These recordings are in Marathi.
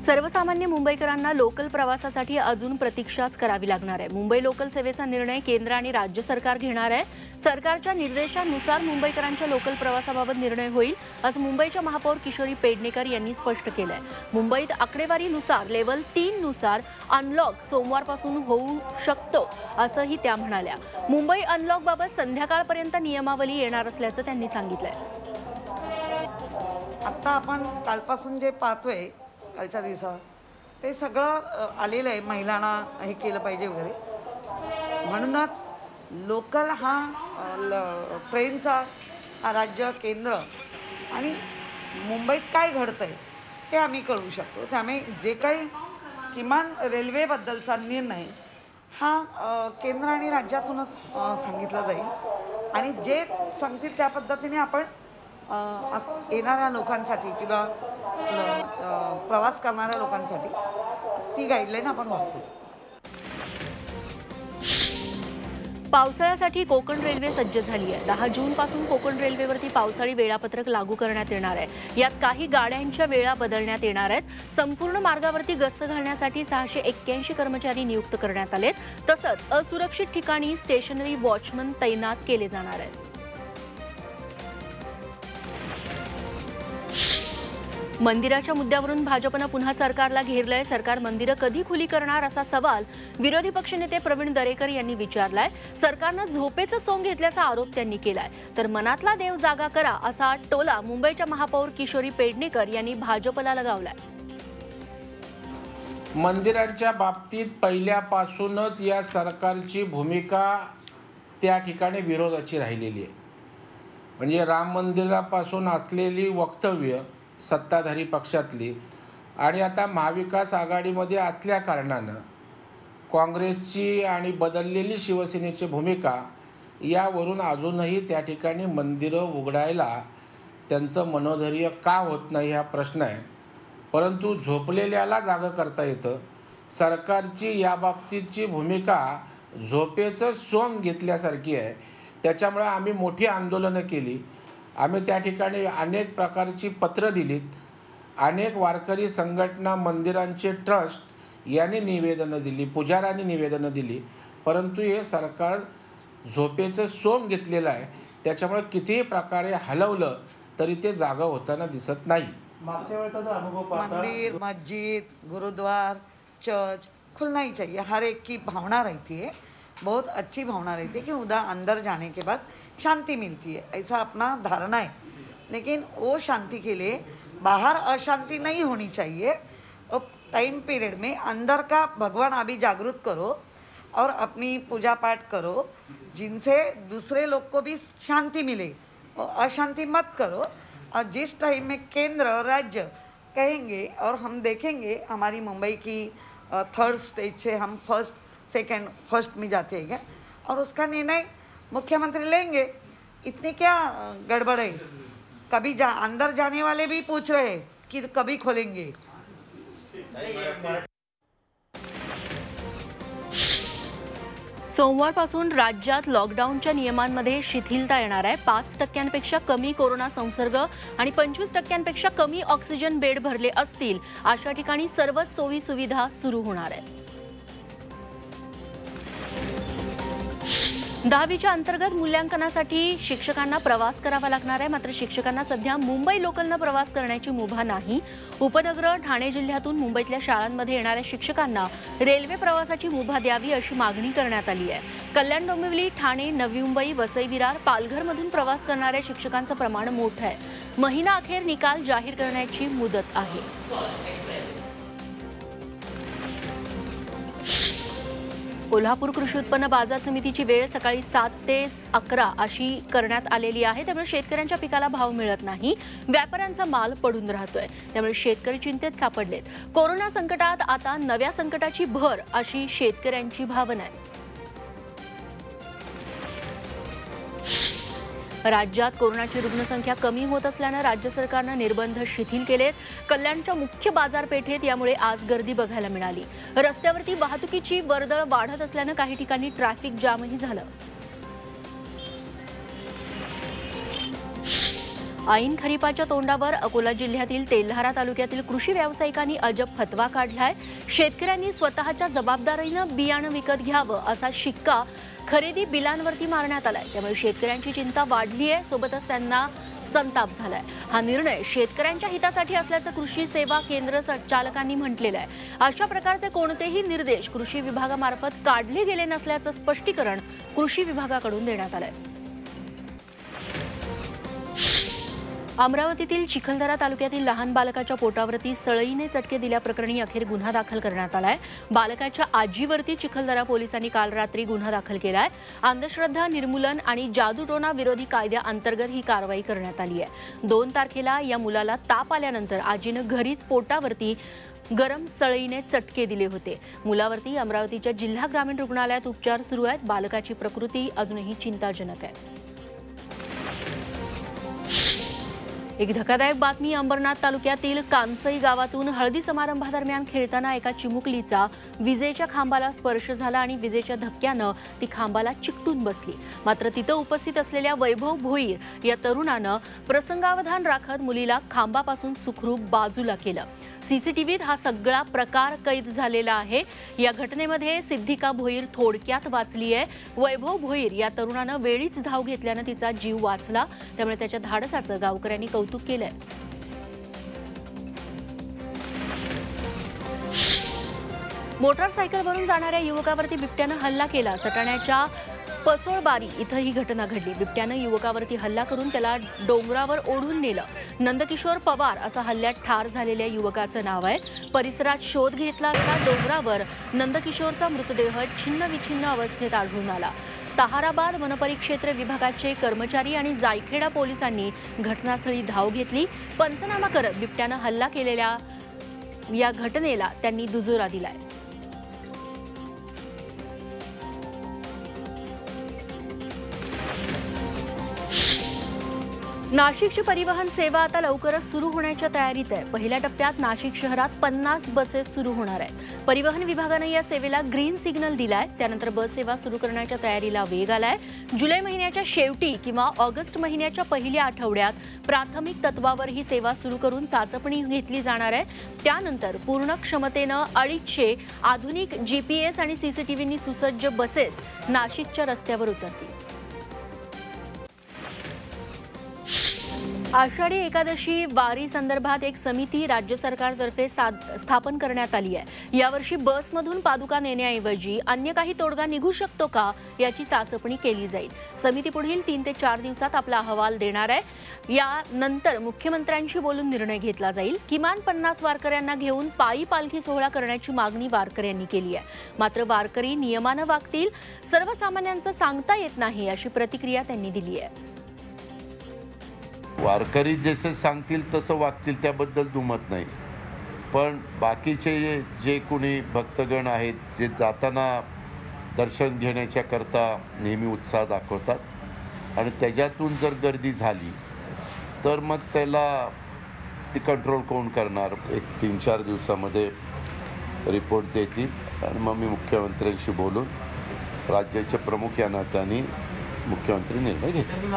सर्वसामान्य मुंबईकरांना लोकल प्रवासासाठी अजून प्रतीक्षाच करावी लागणार आहे। मुंबई लोकल सेवेचा निर्णय केंद्र आणि राज्य सरकार घेणार आहे। सरकारच्या निर्देशानुसार मुंबईकरांच्या लोकल प्रवासाबाबत निर्णय होईल, असं मुंबईच्या महापौर किशोरी पेडणेकर यांनी स्पष्ट केलंय। मुंबईत आकडेवारीनुसार लेव्हल 3 नुसार अनलॉक सोमवारपासून होऊ शकतो, असंही त्या म्हणाल्या। मुंबई अनलॉकबाबत संध्याकाळपर्यंत नियमावली येणार असल्याचं त्यांनी सांगितलंय। आता आपण कालपासून जे पाहतोय कालच्या दिवसात ते सगळं आलेलं आहे, महिलांना हे केलं पाहिजे वगैरे। म्हणूनच लोकल हा ट्रेनचा हा राज्य केंद्र आणि मुंबईत काय घडतंय ते आम्ही कळू शकतो। त्यामुळे जे काही किमान रेल्वेबद्दलचा निर्णय हा केंद्र आणि राज्यातूनच सांगितला जाईल आणि जे सांगतील त्या पद्धतीने आपण येणाऱ्या लोकांसाठी किंवा प्रवास करणाऱ्या लोकांसाठी ती गाईडलाईन आपण वापरू। पावसाळ्यासाठी कोकण रेल्वे सज्ज झाली आहे। 10 जून पासून कोकण रेल्वेवरती पावसाळी वेळापत्रक लागू करण्यात येणार आहे। यात काही गाड्यांच्या वेळा बदलण्यात येणार आहेत। संपूर्ण मार्गावरती गस्त घालण्यासाठी 681 कर्मचारी नियुक्त करण्यात आलेत। तसंच असुरक्षित ठिकाणी स्टेशनरी वॉचमन तैनात केले जाणार आहेत। मंदिराच्या मुद्द्यावरून भाजपनं पुन्हा सरकारला घेरलंय। सरकार मंदिरं कधी खुली करणार असा सवाल विरोधी पक्षनेते प्रवीण दरेकर यांनी विचारलाय। सरकारनं झोपेचं सोंग घेतल्याचा आरोप त्यांनी केलाय। तर मनातला देव जागा करा असा टोला मुंबईच्या महापौर किशोरी पेडणेकर यांनी भाजपला लगावलाय। मंदिरांच्या बाबतीत पहिल्यापासूनच या सरकारची भूमिका त्या ठिकाणी विरोधाची राहिलेली आहे। म्हणजे राम मंदिरापासून असलेली वक्तव्य सत्ताधारी पक्षातली आणि आता महाविकास आघाडीमध्ये असल्या कारणानं काँग्रेसची आणि बदललेली शिवसेनेची भूमिका यावरून अजूनही त्या ठिकाणी मंदिरं उघडायला त्यांचं मनोधैर्य का होत नाही हा प्रश्न आहे। परंतु झोपलेल्याला जागं करता येतं। सरकारची याबाबतीतची भूमिका झोपेचं सोंग घेतल्यासारखी आहे। त्याच्यामुळे आम्ही मोठी आंदोलनं केली। आम्ही त्या ठिकाणी अनेक प्रकारची पत्र दिलीत। अनेक वारकरी संघटना, मंदिरांचे ट्रस्ट यांनी निवेदनं दिली, पुजाऱ्यांनी निवेदनं दिली। परंतु हे सरकार झोपेचं सोंग घेतलेलं आहे। त्याच्यामुळे कितीही प्रकारे हलवलं तरी ते जागा होताना दिसत नाही। मंदिर, मस्जिद, गुरुद्वार, चर्च खुलना ही चाहिए। हर एक की भावना रहती है, बहुत अच्छी भावना रहती है कि उधर अंदर जाने के बाद शांति मिलती है, ऐसा अपना धारणा है। लेकिन वो शांति के लिए बाहर अशांति नहीं होनी चाहिए। और टाइम पीरियड में अंदर का भगवान अभी जागृत करो और अपनी पूजा पाठ करो, जिनसे दूसरे लोग को भी शांति मिले। और अशांति मत करो। और जिस टाइम में केंद्र और राज्य कहेंगे और हम देखेंगे हमारी मुंबई की 3rd स्टेज से हम फर्स्ट में जाते हैं और उसका निर्णय मुख्यमंत्री लेंगे। इतनी क्या गड़बड़ है? कभी अंदर जाने वाले भी पूछ रहे हैं कि कभी खोलेंगे। सोमवारपासून राज्यात लॉकडाऊनच्या नियमांमध्ये शिथिलता येणार आहे। 5% कमी कोरोना संसर्ग आणि 25% कमी ऑक्सिजन बेड भरले असतील अशा ठिकाणी सर्वच सोयी सुविधा सुरू होणार आहेत। 10वीच्या अंतर्गत मूल्यांकनासाठी शिक्षकांना प्रवास करावा लागणार आहे। मात्र शिक्षकांना सध्या मुंबई लोकलनं प्रवास करण्याची मुभा नाही। उपनगर ठाणे जिल्ह्यातून मुंबईतल्या शाळांमध्ये येणाऱ्या शिक्षकांना रेल्वे प्रवासाची मुभा द्यावी अशी मागणी करण्यात आली आहे। कल्याण, डोंबिवली, ठाणे, नवी मुंबई, वसई विरार, पालघरमधून प्रवास करणाऱ्या शिक्षकांचं प्रमाण मोठं आहे। महिना अखेर निकाल जाहीर करण्याची मुदत आहे। कोल्हापूर कृषी उत्पन्न बाजार समितीची वेळ सकाळी 7 ते 11 अशी करण्यात आलेली आहे। त्यामुळे शेतकऱ्यांच्या पिकाला भाव मिळत नाही, व्यापाऱ्यांचा माल पडून राहतोय। त्यामुळे शेतकरी चिंतेत सापडलेत। कोरोना संकटात आता नव्या संकटाची भर अशी शेतकऱ्यांची भावना आहे। राज्यात कोरोनाची रुग्णसंख्या कमी होत असल्याने राज्य सरकारने निर्बंध शिथिल केलेत। कल्याणच्या मुख्य बाजारपेठेत यामुळे आज गर्दी बघायला मिळाली। रस्त्यावरती वाहतुकीची वर्दळ वाढत असल्याने काही ठिकाणी ट्रॅफिक जामही झालं। ऐन खरीपाच्या तोंडावर अकोला जिल्ह्यातील तेल्हारा तालुक्यातील कृषी व्यावसायिकांनी अजब फतवा काढलाय. शेतकऱ्यांनी स्वतःच्या जबाबदारीनं बियाणं विकत घ्यावं असा शिक्का खरेदी बिलांवरती मारण्यात आलाय. त्यामुळे शेतकऱ्यांची चिंता वाढली आहे, सोबतच त्यांना संताप झालाय. हा निर्णय शेतकऱ्यांच्या हितासाठी असल्याचं कृषी सेवा केंद्र संचालकांनी म्हटलेलं आहे. अशा प्रकारचे कोणतेही निर्देश कृषी विभागामार्फत काढले गेले नसल्याचं स्पष्टीकरण कृषी विभागाकडून देण्यात आलंय. अमरावतीतील चिखलदरा तालुक्यातील लहान बालकाच्या पोटावरती सळईने चटके दिल्याप्रकरणी अखेर गुन्हा दाखल करण्यात आलाय. बालकाच्या आजीवरती चिखलदरा पोलिसांनी काल रात्री गुन्हा दाखल केलाय. अंधश्रद्धा निर्मूलन आणि जादूटोणा विरोधी कायद्याअंतर्गत ही कारवाई करण्यात आली आहे. 2 तारखेला या मुलाला ताप आल्यानंतर आजीनं घरीच पोटावरती गरम सळईने चटके दिले होते. मुलावरती अमरावतीच्या जिल्हा ग्रामीण रुग्णालयात उपचार सुरू आहेत. बालकाची प्रकृती अजूनही चिंताजनक आहे. एक धक्कादायक बातमी. अंबरनाथ तालुक्यातील कानसई गावातून हळदी समारंभादरम्यान खेळताना एका चिमुकलीचा विजेच्या खांबाला स्पर्श झाला आणि विजेच्या धक्क्यानं ती खांबाला चिकटून बसली. मात्र तिथं उपस्थित असलेल्या वैभव भोईर या तरुणानं प्रसंगावधान राखत मुलीला खांबापासून सुखरूप बाजूला केलं. सीसीटीव्हीत हा सगळा प्रकार कैद झालेला आहे. या घटनेमध्ये सिद्धिका भोईर थोडक्यात वाचली आहे. वैभव भोईर या तरुणानं वेळीच धाव घेतल्यानं तिचा जीव वाचला. त्यामुळे त्याच्या धाडसाचं गावकऱ्यांनी कौतुक केलंय. मोटारसायकलवरून जाणाऱ्या युवकावरती बिबट्यानं हल्ला केला. सटाण्याच्या पसोळबारी इथं ही घटना घडली. बिबट्यानं युवकावरती हल्ला करून त्याला डोंगरावर ओढून नेलं. नंदकिशोर पवार असं हल्ल्यात ठार झालेल्या युवकाचं नाव आहे. परिसरात शोध घेतला असता डोंगरावर नंदकिशोरचा मृतदेह छिन्नविछिन्न अवस्थेत आढळून आला. ताहाराबाद वनपरिक्षेत्र विभागाचे कर्मचारी आणि जायखेडा पोलिसांनी घटनास्थळी धाव घेतली. पंचनामा करत बिबट्यानं हल्ला केलेल्या या घटनेला त्यांनी दुजोरा दिलाय. नाशिकची परिवहन सेवा आता लवकरच सुरू होण्याच्या तयारीत आहे. पहिल्या टप्प्यात नाशिक शहरात 50 बसेस सुरू होणार आहेत. परिवहन विभागाने या सेवेला ग्रीन सिग्नल दिलाय. त्यानंतर बस सेवा सुरू करण्याच्या तयारीला वेग आलाय. जुलै महिन्याच्या शेवटी किंवा ऑगस्ट महिन्याच्या पहिल्या आठवड्यात प्राथमिक तत्वावर ही सेवा सुरू करून चाचपणी घेतली जाणार आहे. त्यानंतर पूर्ण क्षमतेनं 250 आधुनिक GPS आणि CCTVनी सुसज्ज बसेस नाशिकच्या रस्त्यावर उतरतील. आषाढी एकादशी वारी संदर्भात एक समिती राज्य सरकारतर्फे स्थापन करण्यात आली आहे. यावर्षी बसमधून पादुका नेण्याऐवजी अन्य काही तोडगा निघू शकतो का याची चाचपणी केली जाईल. समिती पुढील 3 ते 4 दिवसात आपला अहवाल देणार आहे. यानंतर मुख्यमंत्र्यांशी बोलून निर्णय घेतला जाईल. किमान 50 वारकऱ्यांना घेऊन पायी पालखी सोहळा करण्याची मागणी वारकऱ्यांनी केली आहे. मात्र वारकरी नियमानं वागतील, सर्वसामान्यांचं सांगता येत नाही अशी प्रतिक्रिया त्यांनी दिली आहे. वारकरी जसे सांगतील तसं वागतील त्याबद्दल दुमत नाही, पण बाकीचे जे कोणी भक्तगण आहेत जे जाताना दर्शन घेण्याच्या करता नेहमी उत्साह दाखवतात आणि त्याच्यातून जर गर्दी झाली तर मग त्याला ती कंट्रोल कोण करणार. एक 3-4 दिवसामध्ये रिपोर्ट देतील आणि मग मी मुख्यमंत्र्यांशी बोलून राज्याचे प्रमुख या नात्याने मुख्यमंत्री निर्णय घेतील.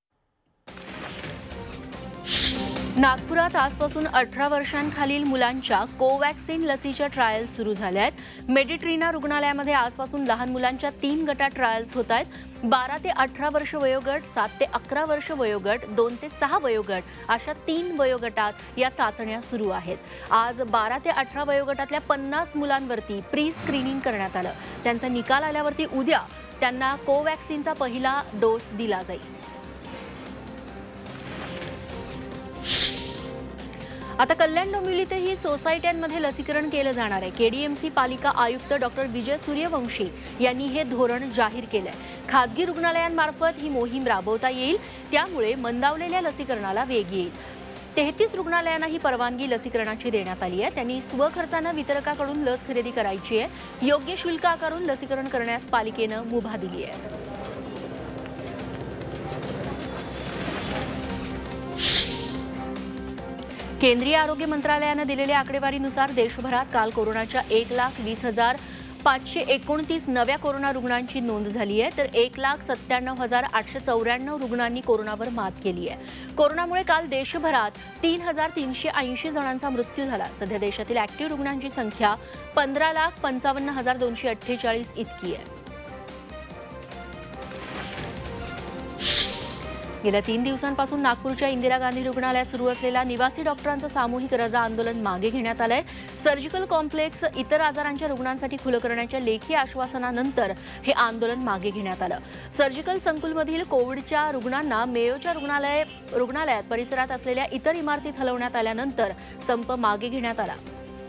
नागपुरात आजपासून 18 वर्षांखालील मुलांच्या कोवॅक्सिन लसीच्या ट्रायल्स सुरू झाल्या आहेत. मेडिट्रीना रुग्णालयामध्ये आजपासून लहान मुलांच्या 3 गटात ट्रायल्स होत आहेत. 12 ते 18 वर्ष वयोगट, 7 ते 11 वर्ष वयोगट, 2 ते 6 वयोगट अशा 3 वयोगटात या चाचण्या सुरू आहेत. आज 12 ते 18 वयोगटातल्या 50 मुलांवरती प्री स्क्रीनिंग करण्यात आलं. त्यांचा निकाल आल्यावरती उद्या त्यांना कोवॅक्सिनचा पहिला डोस दिला जाईल. आता कल्याण डोंबिवलीतही सोसायट्यांमध्ये लसीकरण केलं जाणार आहे. KDMC पालिका आयुक्त डॉक्टर विजय सूर्यवंशी यांनी हे धोरण जाहीर केलंय. खासगी रुग्णालयांमार्फत ही मोहीम राबवता येईल, त्यामुळे मंदावलेल्या लसीकरणाला वेग येईल. 33 रुग्णालयांना ही परवानगी लसीकरणाची देण्यात आली आहे. त्यांनी स्वखर्चानं वितरकाकडून लस खरेदी करायची आहे. योग्य शुल्क आकारून लसीकरण करण्यास पालिकेनं मुभा दिली आहे. केंद्रीय आरोग्य मंत्रालयानं दिलेल्या आकडेवारीनुसार देशभरात काल कोरोनाच्या 1,20,000 529 नव्या कोरोना रुग्णांची नोंद झाली आहे, तर 1,97,894 रुग्णांनी कोरोनावर मात केली आहे. कोरोनामुळे काल देशभरात 3,380 जणांचा मृत्यू झाला. सध्या देशातील ऍक्टिव्ह रुग्णांची संख्या 15,55,248 इतकी आहे. गेल्या 3 दिवसांपासून नागपूरच्या इंदिरा गांधी रुग्णालयात सुरू असलेल्या निवासी डॉक्टरांचं सामूहिक रजा आंदोलन मागे घेण्यात आलंय. सर्जिकल कॉम्प्लेक्स इतर आजारांच्या रुग्णांसाठी खुलं करण्याच्या लेखी आश्वासनानंतर हे आंदोलन मागे घेण्यात आलं. सर्जिकल संकुलमधील कोविडच्या रुग्णांना मेयोच्या रुग्णालयात परिसरात असलेल्या इतर इमारतीत हलवण्यात आल्यानंतर संप मागे घेण्यात आला.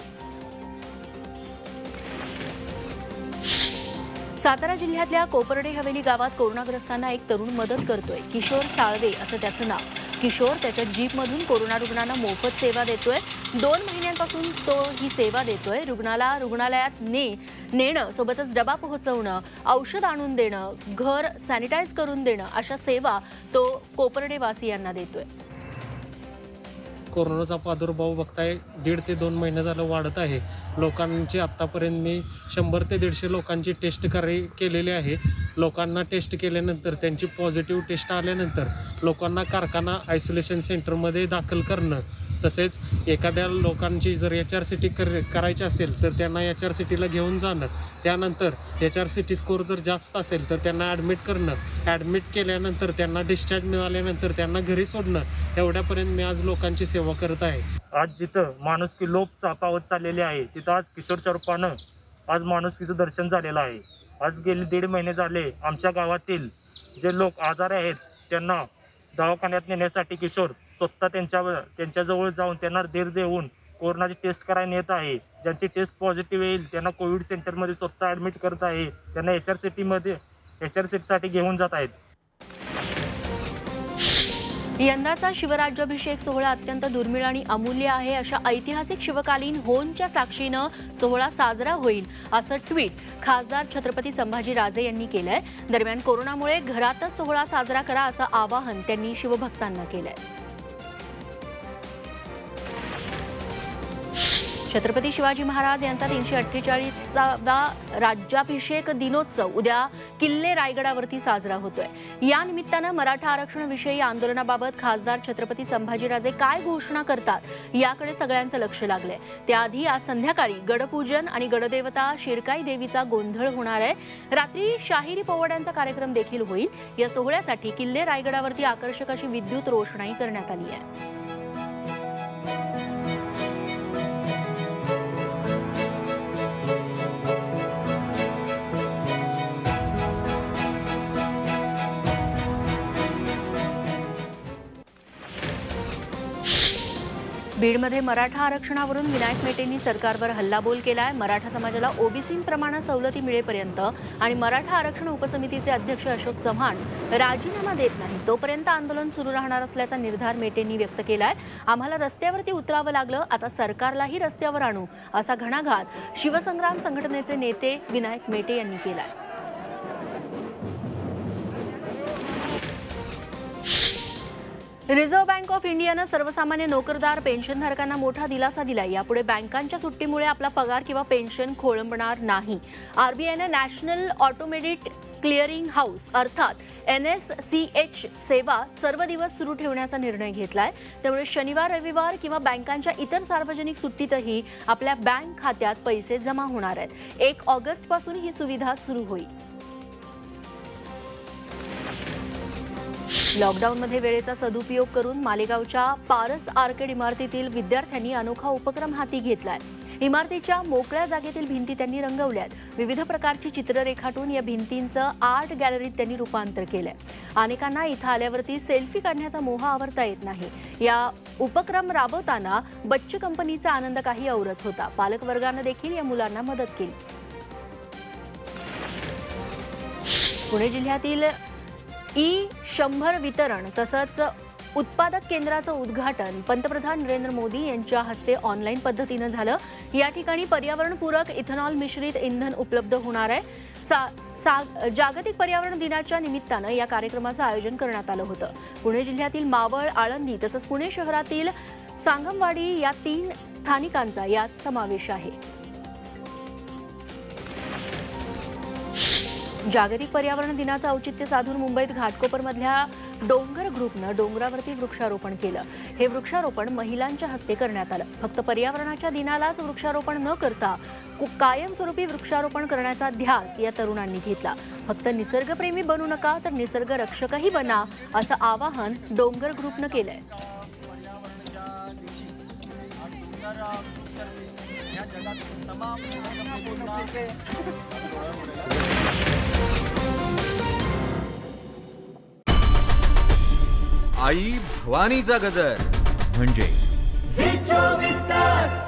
सातारा जिल्ह्यातल्या कोपर्डे हवेली गावात कोरोनाग्रस्तांना एक तरुण मदत करतोय. किशोर साळवे असं त्याचं नाव. किशोर त्याच्या जीपमधून कोरोना रुग्णांना मोफत सेवा देतोय. 2 महिन्यांपासून तो ही सेवा देतोय. रुग्णाला रुग्णालयात नेणं, सोबतच डबा पोहोचवणं, औषध आणून देणं, घर सॅनिटाईज करून देणं अशा सेवा तो कोपर्डेवासियांना देतोय. कोरोनाचा प्रादुर्भाव बघताय 1.5 ते 2 महिने झालं वाढत आहे. लोकांची आत्तापर्यंत मी 100 ते 150 लोकांची टेस्ट केलेली आहे. लोकांना टेस्ट केल्यानंतर त्यांची पॉझिटिव्ह टेस्ट आल्यानंतर लोकांना कारखाना आयसोलेशन सेंटरमध्ये दाखल करणं, तसेच एखाद्या लोकांची जर HRCT करायची असेल तर त्यांना HRCTला घेऊन जाणं, त्यानंतर HRCT स्कोअर जर जास्त असेल तर त्यांना ॲडमिट करणं, ॲडमिट केल्यानंतर त्यांना डिस्चार्ज मिळाल्यानंतर त्यांना घरी सोडणं, एवढ्यापर्यंत मी आज लोकांची सेवा करत आहे. आज जिथं माणुसकी लोप पावत चाललेली आहे तिथं आज किशोरच्या रूपानं आज माणुसकीचं दर्शन झालेलं आहे. आज गेले 1.5 महिने झाले आमच्या गावातील जे लोक आजारी आहेत त्यांना दवाखान्यात नेण्यासाठी किशोर स्वतः त्यांच्याजवळ जाऊन त्यांना धीर देऊन कोरोनाची टेस्ट करायला नेत आहे. ज्यांची टेस्ट पॉझिटिव्ह येईल त्यांना कोविड सेंटरमध्ये स्वतः ॲडमिट करत आहे. त्यांना HRCTसाठी घेऊन जात आहेत. यंदाचा शिवराज्याभिषेक सोहळा अत्यंत दुर्मिळ आणि अमूल्य आहे. अशा ऐतिहासिक शिवकालीन होनच्या साक्षीनं सोहळा साजरा होईल असं ट्विट खासदार छत्रपती संभाजीराजे यांनी केलंय. दरम्यान कोरोनामुळे घरातच सोहळा साजरा करा असं आवाहन त्यांनी शिवभक्तांना केलंय. छत्रपती शिवाजी महाराज यांचा 348वा राज्याभिषेक दिनोत्सव उद्या किल्ले रायगडावरती साजरा होतोय. या निमित्तानं मराठा आरक्षणाविषयी आंदोलनाबाबत खासदार छत्रपती संभाजीराजे काय घोषणा करतात याकडे सगळ्यांचं लक्ष लागलंय. त्याआधी आज संध्याकाळी गडपूजन आणि गडदेवता शिरकाई देवीचा गोंधळ होणार आहे. रात्री शाहिरी पोवाड्यांचा कार्यक्रम देखील होईल. या सोहळ्यासाठी किल्ले रायगडावरती आकर्षक अशी विद्युत रोषणाई करण्यात आली आहे. बीडमध्ये मराठा आरक्षणावरून विनायक मेटेंनी सरकारवर हल्लाबोल केलाय. मराठा समाजाला ओबीसींप्रमाणे सवलती मिळेपर्यंत आणि मराठा आरक्षण उपसमितीचे अध्यक्ष अशोक चव्हाण राजीनामा देत नाही तोपर्यंत आंदोलन सुरू राहणार असल्याचा निर्धार मेटेंनी व्यक्त केलाय. आम्हाला रस्त्यावरती उतरावं लागलं, आता सरकारलाही रस्त्यावर आणू असा घणाघात शिवसंग्राम संघटनेचे नेते विनायक मेटे यांनी केलाय. रिझर्व्ह बँक ऑफ इंडियानं सर्वसामान्य नोकरदार पेन्शनधारकांना मोठा दिलासा दिलाय. यापुढे बँकांच्या सुट्टीमुळे आपला पगार किंवा पेन्शन खोळंबणार नाही. आरबीआयनं नॅशनल ऑटोमेटेड क्लिअरिंग हाऊस अर्थात NSCH सेवा सर्व दिवस सुरू ठेवण्याचा निर्णय घेतलाय. त्यामुळे शनिवार, रविवार किंवा बँकांच्या इतर सार्वजनिक सुट्टीतही आपल्या बँक खात्यात पैसे जमा होणार आहेत. 1 ऑगस्टपासून ही सुविधा सुरू होईल. लॉकडाऊनमध्ये वेळेचा सदुपयोग करून मालेगावच्या पारस आर्केड इमारतीतील विद्यार्थ्यांनी अनोखा उपक्रम हाती घेतलाय. इमारतीच्या मोकळ्या जागेतील भिंती त्यांनी रंगवल्यात. विविध प्रकारची चित्र रेखाटून या भिंतींचं आर्ट गॅलरीत त्यांनी रूपांतर केलंय. अनेकांना इथं आल्यावरती सेल्फी काढण्याचा मोह आवरता येत नाही. या उपक्रम राबवताना बच्च कंपनीचा आनंद काही औरच होता. पालकवर्गानं देखील या मुलांना मदत केली. पुणे जिल्ह्यातील E100 वितरण तसंच उत्पादक केंद्राचं उद्घाटन पंतप्रधान नरेंद्र मोदी यांच्या हस्ते ऑनलाईन पद्धतीनं झालं. या ठिकाणी पर्यावरणपूरक इथेनॉल मिश्रित इंधन उपलब्ध होणार आहे. जागतिक पर्यावरण दिनाच्या निमित्तानं या कार्यक्रमाचं आयोजन करण्यात आलं होतं. पुणे जिल्ह्यातील मावळ, आळंदी तसंच पुणे शहरातील सांगमवाडी या 3 स्थानिकांचा यात समावेश आहे. जागतिक पर्यावरण दिनाचं औचित्य साधून मुंबईत घाटकोपरमधल्या डोंगर ग्रुपनं डोंगरावरती वृक्षारोपण केलं. हे वृक्षारोपण महिलांच्या हस्ते करण्यात आलं. फक्त पर्यावरणाच्या दिनालाच वृक्षारोपण न करता कायमस्वरूपी वृक्षारोपण करण्याचा ध्यास या तरुणांनी घेतला. फक्त निसर्गप्रेमी बनू नका तर निसर्ग रक्षकही बना, असं आवाहन डोंगर ग्रुपनं केलंय. आई भवानीचा गजर म्हणजे